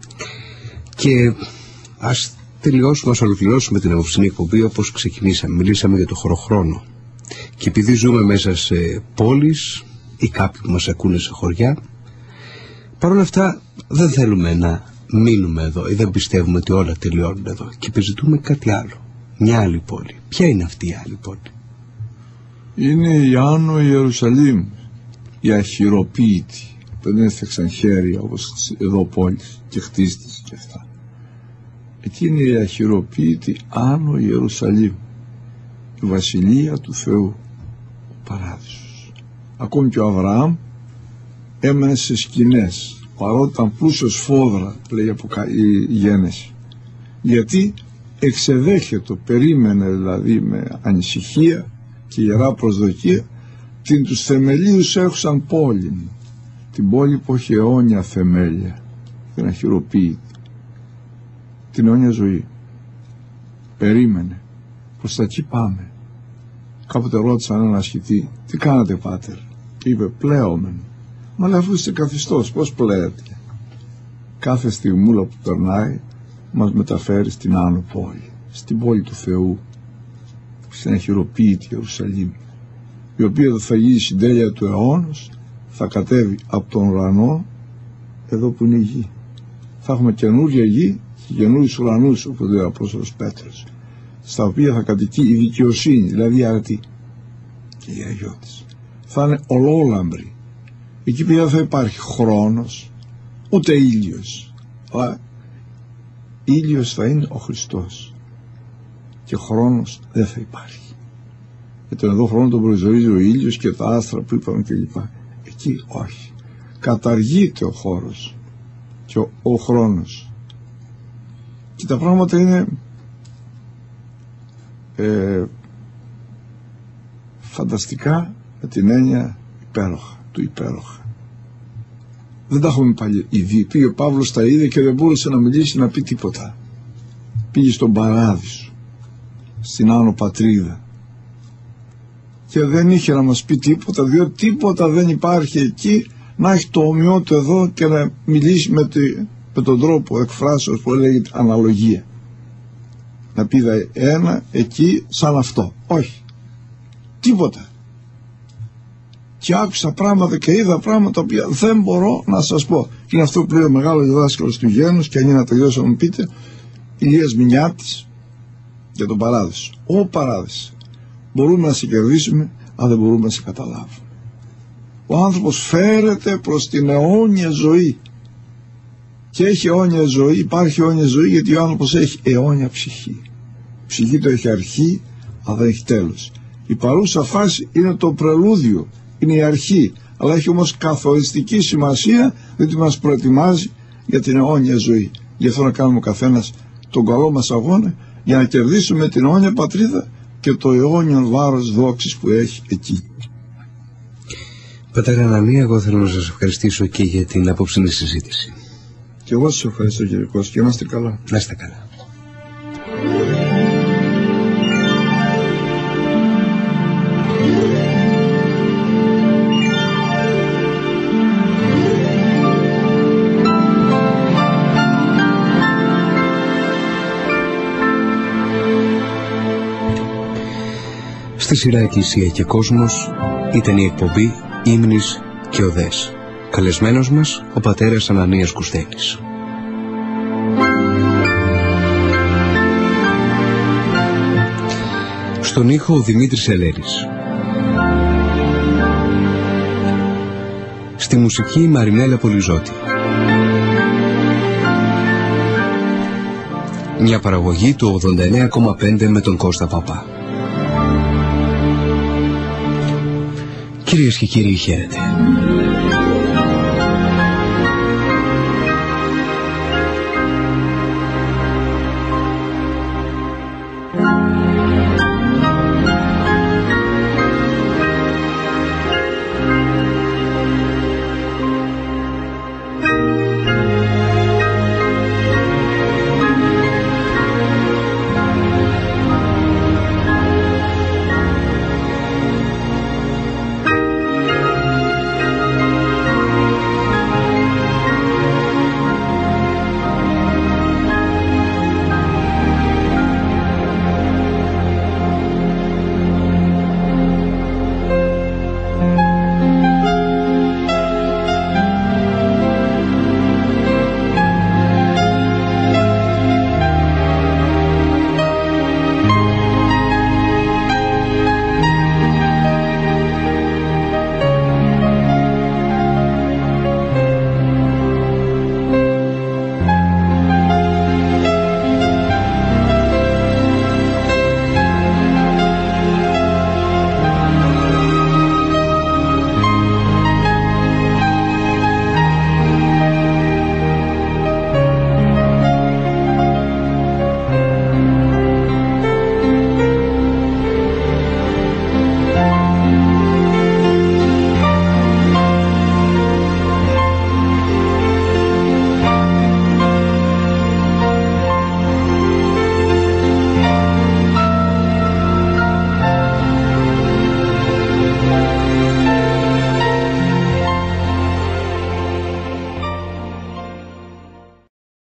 και ας τελειώσουμε, ας ολοκληρώσουμε την απόψινή εκπομπή όπως ξεκινήσαμε. Μιλήσαμε για το χωροχρόνο και επειδή ζούμε μέσα σε πόλεις ή κάποιοι που μας ακούνε σε χωριά, παρόλα αυτά δεν θέλουμε να μείνουμε εδώ ή δεν πιστεύουμε ότι όλα τελειώνουν εδώ και επιζητούμε κάτι άλλο, μια άλλη πόλη. Ποια είναι αυτή η άλλη πόλη? Είναι η Άνω Ιερουσαλήμ, η αχυροποίητη, που δεν έφτιαξαν χέρια όπως εδώ πόλεις και χτίστες και αυτά. Εκεί είναι η αχυροποίητη Άνω Ιερουσαλήμ, η βασιλεία του Θεού, ο παράδεισος. Ακόμη και ο Αβραάμ έμενε σε σκηνές, παρότι ήταν πλούσιος φόδρα, λέει από η Γένεση. Γιατί εξεδέχετο, περίμενε δηλαδή με ανησυχία και ιερά προσδοκία την τους θεμελίους έχουσαν πόλη, την πόλη που έχει αιώνια θεμέλια, την αχυροποίητη, την αιώνια ζωή. Περίμενε, προς τα εκεί πάμε. Κάποτε ρώτησαν έναν ασκητή, τι κάνατε πάτερ? Και είπε, πλέομεν. Μα λέει, αφού είστε καθιστός, πώς πλέετε? Κάθε στιγμούλα που περνάει μας μεταφέρει στην άνω πόλη, στην πόλη του Θεού, στην αχυροποίητη Ιερουσαλήμ, η οποία θα γίνει η συντέλεια του αιώνος, θα κατέβει από τον ουρανό εδώ που είναι η γη. Θα έχουμε καινούργια γη και καινούριους ουρανούς, όπως λέει ο Απόστολος Πέτρος, στα οποία θα κατοικεί η δικαιοσύνη, δηλαδή η αρετή και η αγιώτης. Θα είναι ολόλαμπρη. Εκεί πια δεν θα υπάρχει χρόνος, ούτε ήλιος. Αλλά ήλιος θα είναι ο Χριστός και χρόνος δεν θα υπάρχει. Για τον εδώ χρόνο τον προσδιορίζει ο ήλιος και τα άστρα που είπαμε κλπ. Εκεί όχι. Καταργείται ο χώρος και ο, ο χρόνος. Και τα πράγματα είναι ε, φανταστικά με την έννοια υπέροχα, του υπέροχα. Δεν τα έχουμε πάλι ήδη. Πήγε ο Παύλος τα είδε και δεν μπορούσε να μιλήσει, να πει τίποτα. Πήγε στον Παράδεισο, στην Άνω Πατρίδα, και δεν είχε να μας πει τίποτα, διότι τίποτα δεν υπάρχει εκεί να έχει το ομοιότο εδώ και να μιλήσει με, τη, με τον τρόπο εκφράσεως που λέγεται αναλογία. Να πει ένα εκεί σαν αυτό. Όχι. Τίποτα. Και άκουσα πράγματα και είδα πράγματα που δεν μπορώ να σας πω. Και είναι αυτό που λέει ο μεγάλος διδάσκαλος του Γένους, και αν είναι να τελειώσω να μου πείτε, Ηλίας Μινιάτης για τον Παράδεισο. Ο Παράδεισο. Μπορούμε να σε κερδίσουμε, αλλά δεν μπορούμε να σε καταλάβουμε. Ο άνθρωπος φέρεται προς την αιώνια ζωή. Και έχει αιώνια ζωή, υπάρχει αιώνια ζωή, γιατί ο άνθρωπος έχει αιώνια ψυχή. Η ψυχή του έχει αρχή, αλλά δεν έχει τέλος. Η παρούσα φάση είναι το πρελούδιο, είναι η αρχή, αλλά έχει όμως καθοριστική σημασία, διότι μας προετοιμάζει για την αιώνια ζωή. Γι' αυτό να κάνουμε ο καθένας τον καλό μας αγώνα, για να κερδίσουμε την αιώνια πατρίδα και το αιώνιο βάρος δόξης που έχει εκεί. Πατέρα Ανανία, εγώ θέλω να σας ευχαριστήσω και για την απόψινή συζήτηση. Και εγώ σας ευχαριστώ, κύριε Κώστα, και να είστε καλά. Να είστε καλά. Στη σειρά Εκκλησία και Κόσμος ήταν η εκπομπή Ύμνης και Οδές. Καλεσμένος μας ο πατέρας Ανανίας Κουσθένης. Στον ήχο ο Δημήτρης Ελέρης. Στη μουσική η Μαρινέλα Πολυζώτη. Μια παραγωγή του ογδόντα εννέα κόμμα πέντε με τον Κώστα Παπά. Κυρίες και κύριοι, χαίρετε.